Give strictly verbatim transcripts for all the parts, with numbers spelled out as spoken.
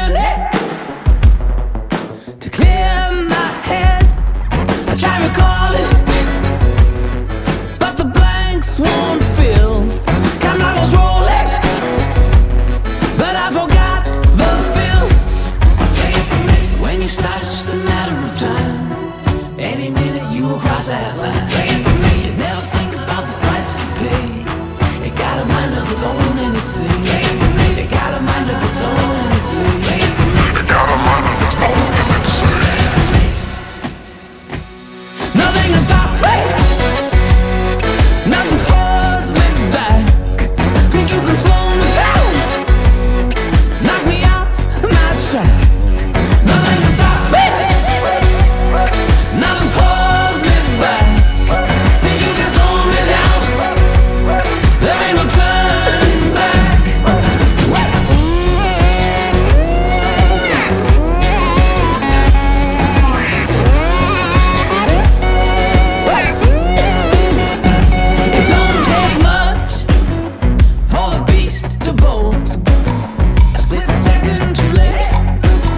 journey to clear my head. I try recalling, but the blanks won't fill. Camera was rolling, but I forgot the fill. Take it from me, when you start, it's just a matter of time. Any minute you will cross that line. Take it from me, you never think about the price that you pay. It got a mind of its own and it's sick. Take it from me, it got a mind of its own and it's sick. Take it from me, it got a mind of its own and it's sick. Take it from me, nothing can stop me. Nothing holds me back. Think you can slow me down, knock me off my track. Nothing can stop me. Nothing holds me back. Think you can slow me down, there ain't no turning back. It don't take much for the beast to bolt. A split second too late,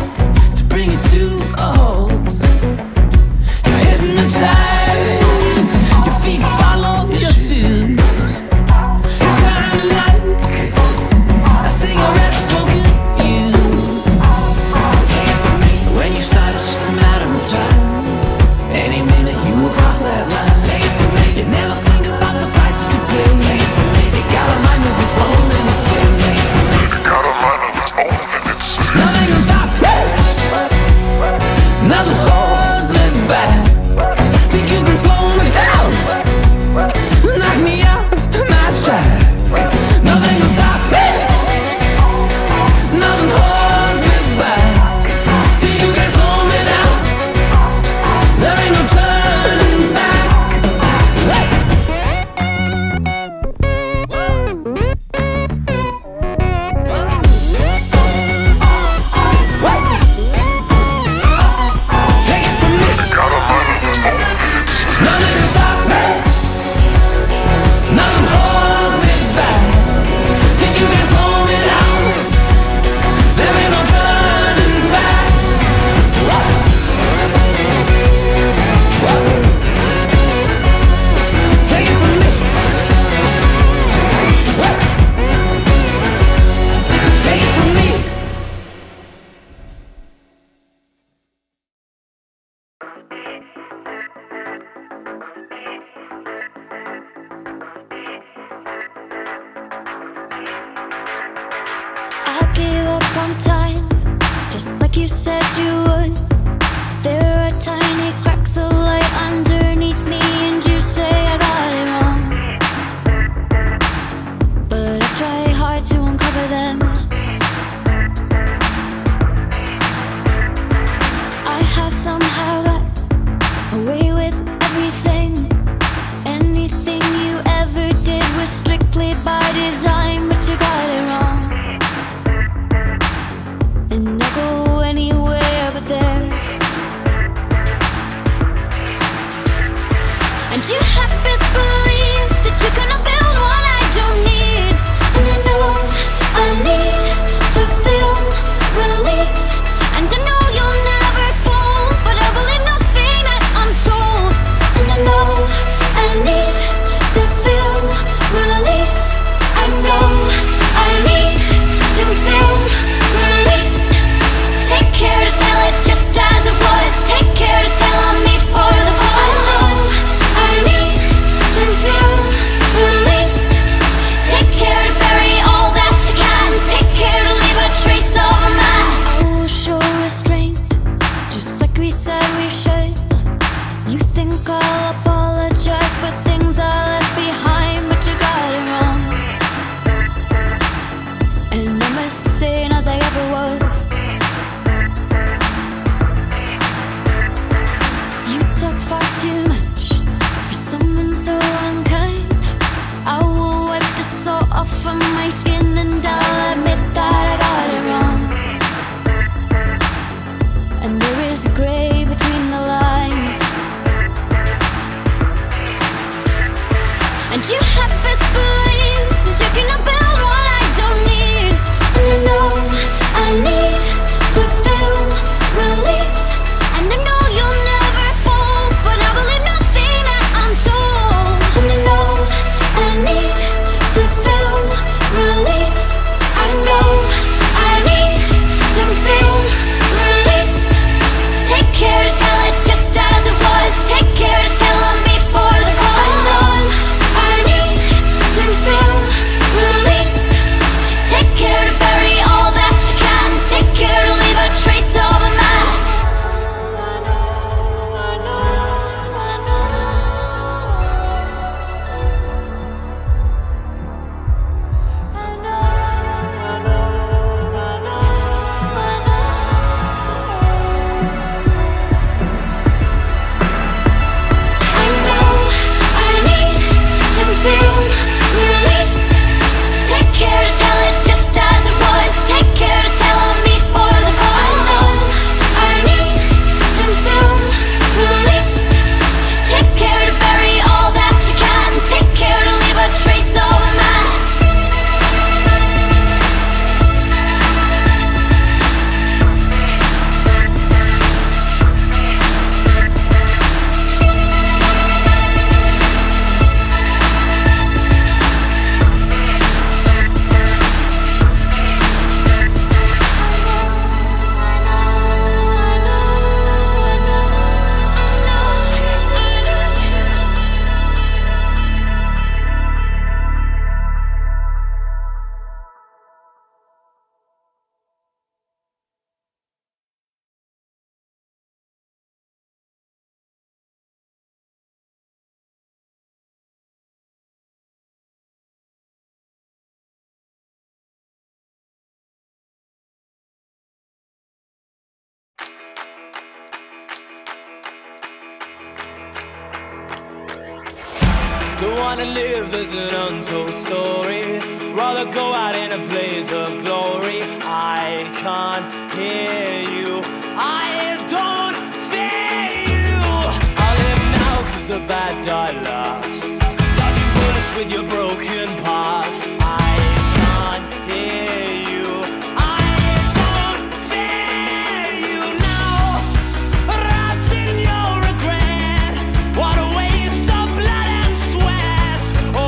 Don't wanna live as an untold story, rather go out in a blaze of glory. I can't hear you, I don't fear you. I live now cause the bad die last, dodging bullets with your broken past. I can't hear you, I don't fear you now. Wrapped in your regret, what a waste of blood and sweat.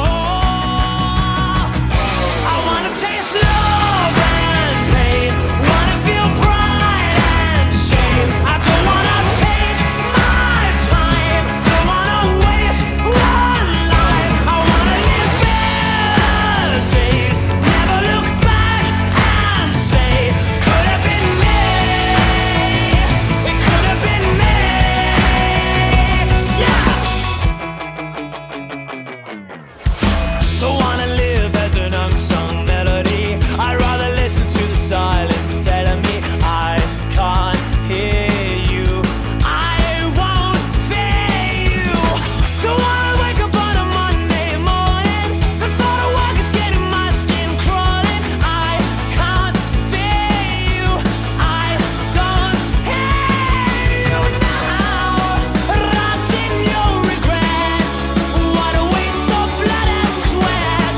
Oh, I wanna taste love and pain, wanna feel pride and shame. I don't wanna take my time, don't wanna waste one life. I wanna live better days, never look back and say, could have been me, it could have been me, yeah. Don't wanna live as an unsung melody, I'd rather listen to the silence telling me I can't hear you, I won't fear you. Don't wanna wake up on a Monday morning, the thought of work is getting my skin crawling. I can't fear you, I don't hear you now. Wrapped in your regret, what a waste of blood and sweat.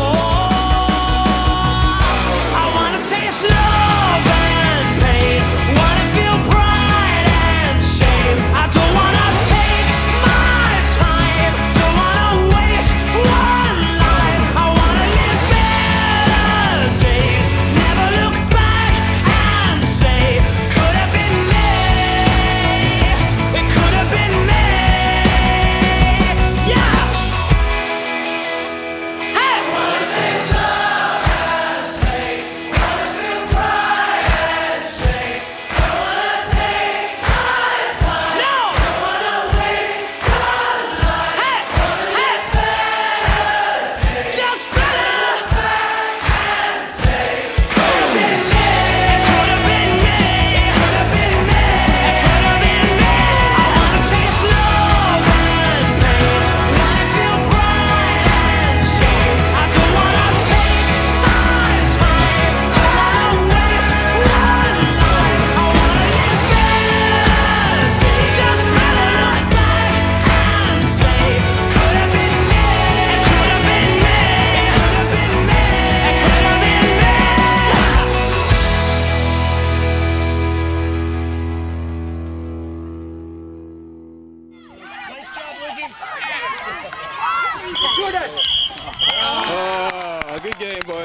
Oh, I wanna taste love and pain, wanna feel pride and shame. I don't wanna take my time, don't wanna waste one life. I wanna live better days, never look back and say, could have been me, it could have been me, yeah. Hey! Wanna taste love and pain, wanna feel pride and shame. Don't wanna take my time, no, don't wanna waste one life. Hey, hey, just better back and say, could have been me, it could have been me, it could have been me, it could have been me. I wanna taste love and pain, wanna feel pride and shame. I don't wanna take my time, don't wanna waste one life. I wanna live better days, just better look back and say, could have been me, it could have been me, it could have been me, it could have been me. Nice job, Wiggy. Oh, good game, boys.